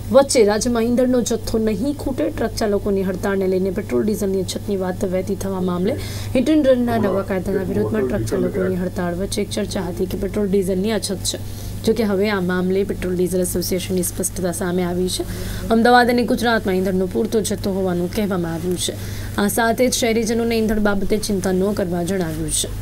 વચ્ચે રાજ્યમાં ઈંધણનો જથ્થો નહીં ખૂટે, ટ્રક ચાલકોની હડતાળને લઈને પેટ્રોલ ડીઝલની અછતની વાત વહેતી થવા મામલે હિટ એન્ડ રનના નવા કાયદાના વિરોધમાં ટ્રક ચાલકોની હડતાળ વચ્ચે એક ચર્ચા હતી કે પેટ્રોલ ડીઝલની અછત છે. જોકે હવે આ મામલે પેટ્રોલ ડીઝલ એસોસિએશનની સ્પષ્ટતા સામે આવી છે. અમદાવાદ અને ગુજરાતમાં ઈંધણનો પૂરતો જથ્થો હોવાનું કહેવામાં આવ્યું છે. આ સાથે જ શહેરીજનોને ઈંધણ બાબતે ચિંતા ન કરવા જણાવ્યું છે.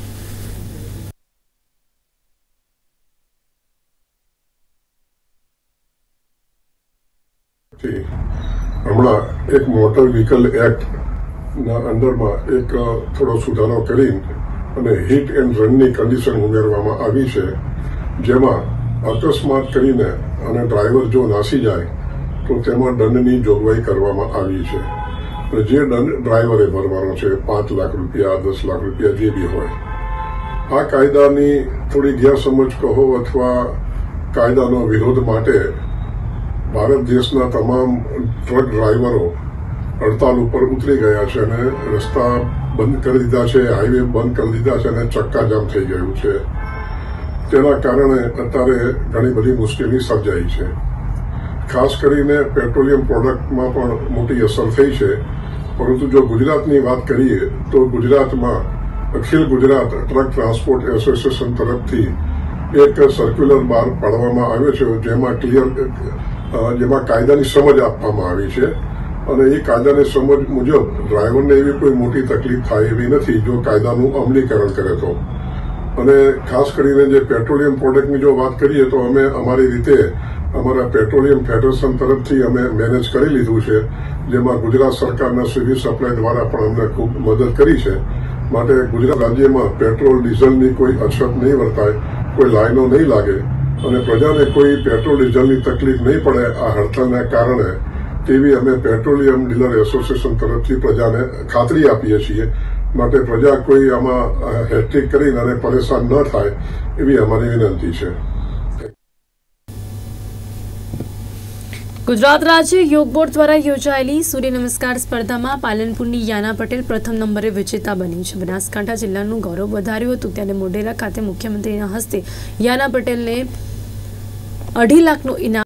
હમણાં એક મોટર વ્હીકલ એક્ટના અંડરમાં એક થોડો સુધારો કરી અને હિટ એન્ડ રનની કન્ડિશન ઉમેરવામાં આવી છે, જેમાં અકસ્માત કરીને અને ડ્રાઈવર જો નાસી જાય તો તેમાં દંડની જોગવાઈ કરવામાં આવી છે. જે દંડ ડ્રાઈવરે ભરવાનો છે, 5 લાખ રૂપિયા, 10 લાખ રૂપિયા, જે બી હોય. આ કાયદાની થોડી ગેરસમજ કહો અથવા કાયદાનો વિરોધ માટે ભારત દેશના તમામ ટ્રક ડ્રાઈવરો હડતાલ ઉપર ઉતરી ગયા છે અને રસ્તા બંધ કરી દીધા છે, હાઈવે બંધ કરી દીધા છે અને ચક્કાજામ થઈ ગયું છે. તેના કારણે અત્યારે ઘણી બધી મુશ્કેલી સર્જાઈ છે. ખાસ કરીને પેટ્રોલિયમ પ્રોડક્ટમાં પણ મોટી અસર થઈ છે. પરંતુ જો ગુજરાતની વાત કરીએ તો ગુજરાતમાં Akhil Gujarat truck transport association તરફથી એક સર્ક્યુલર બહાર પાડવામાં આવ્યો છે, જેમાં કાયદાની સમજ આપવામાં આવી છે અને એ કાયદાની સમજ મુજબ ડ્રાઈવરને એવી કોઈ મોટી તકલીફ થાય એવી નથી જો કાયદાનું અમલીકરણ કરે તો. અને ખાસ કરીને જે પેટ્રોલિયમ પ્રોડક્ટની જો વાત કરીએ તો અમે અમારી રીતે અમારા પેટ્રોલિયમ ફેડરેશન તરફથી અમે મેનેજ કરી લીધું છે, જેમાં ગુજરાત સરકારના સિવિલ સપ્લાય દ્વારા પણ અમને ખૂબ મદદ કરી છે. માટે ગુજરાત રાજ્યમાં પેટ્રોલ ડીઝલની કોઈ અછત નહીં વર્તાય, કોઈ લાઈનો નહીં લાગે અને પ્રજાને કોઈ પેટ્રોલ ડીઝલની તકલીફ નહીં પડે આ હડતાલના કારણે, તેવી અમે પેટ્રોલિયમ ડીલર એસોસિએશન તરફથી પ્રજાને ખાતરી આપીએ છીએ. માટે પ્રજા કોઈ આમાં હેટ્રિક કરીને અને પરેશાન ન થાય એવી અમારી વિનંતી છે. ગુજરાત રાજ્ય યોગ બોર્ડ દ્વારા યોજાયેલી સૂર્ય નમસ્કાર સ્પર્ધામાં પાલનપુરની યાના પટેલ પ્રથમ નંબરે વિજેતા બની છે. બનાસકાંઠા જિલ્લાનું ગૌરવ વધાર્યું હતું. ત્યારે મોઢેરા ખાતે મુખ્યમંત્રીના હસ્તે યાના પટેલને 2.5 લાખનું ઇનામ